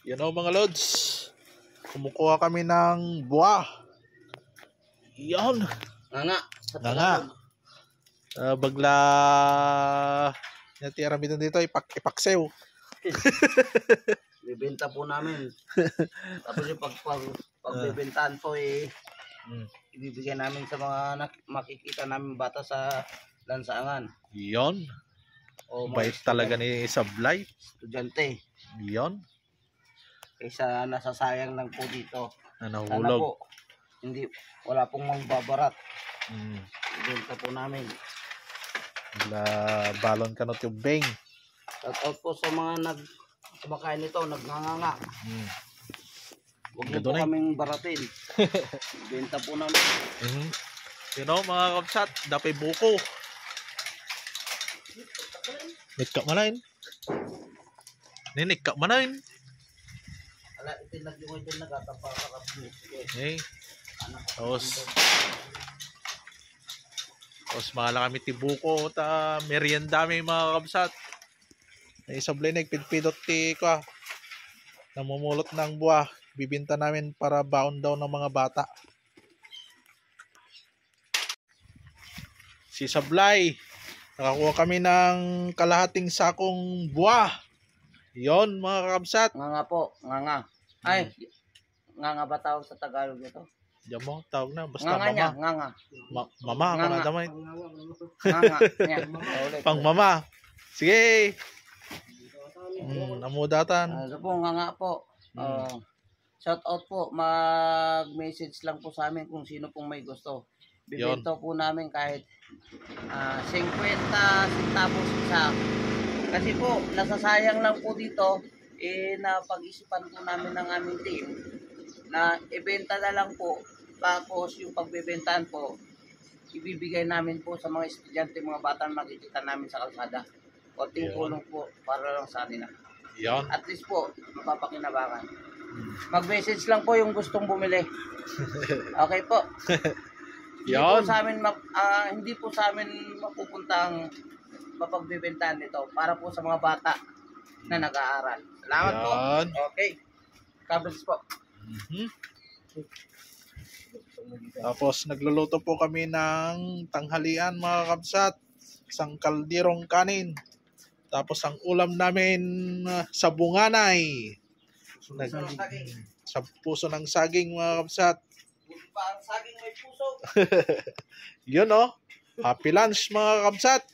Yan o mga lods. Kumukuha kami ng buwa. Yan. Nga. Bagla natira dito ipaksew. Bibenta po namin. Tapos yung pagbibentahan po ibibigay namin sa mga makikita namin bata sa lansangan. Yon. O bait talaga ni Sablay. Estudyante. Yon. Kaysa nasasayang lang po dito. Nahulog. Po, wala pong magbabarat. Ibenta po namin. Balon kanot yung beng. Shout out po sa mga kumakain nito, nagnganga. Huwag mo po kaming baratin. Benta po namin. You know mga kapsat, dapay buko. Nikka manain. Ninikka manain. Ala, itinag yung ito nagkakapakakapin. Okay. Tapos mahala kami tibuko ta merienda may mga kapsat. Ay Sablay nagpidpidot ti ko. Namumulot ng buwa. Bibinta namin para baon daw ng mga bata. Si Sablay, nakakuha kami ng kalahating sakong buwa. Yon mga kapsat. Nga po, nga. Ay, nga ba tawag sa Tagalog nito? Diyan mo, tawag na. Basta nga mama. Nga. Mama, ako na damay. Nga. Pang mama. Sige. Namudatan. So po, nga po. Shout out po. Mag-message lang po sa amin kung sino pong may gusto. Bibento po namin kahit 50 centavos isa. Kasi po, nasasayang lang po dito, napag-isipan po namin ng aming team na ibenta na lang po. Tapos yung pagbebentahan po, ibibigay namin po sa mga estudyante, mga bata na makikita namin sa kalsada. Konting tulong po para lang sa kanila. At least po, mapapakinabangan. Mag-message lang po yung gustong bumili. Okay po. Hindi po sa amin mapupunta ang mapagbibentahan nito para po sa mga bata na nag-aaral. Salamat po. Okay. Kabels po. Tapos nagluluto po kami ng tanghalian mga kapsat. Isang kaldirong kanin. Tapos ang ulam namin sa bunganay. Sa puso ng saging mga kapsat. Ang saging may puso. Yun o. Happy lunch mga kapsat.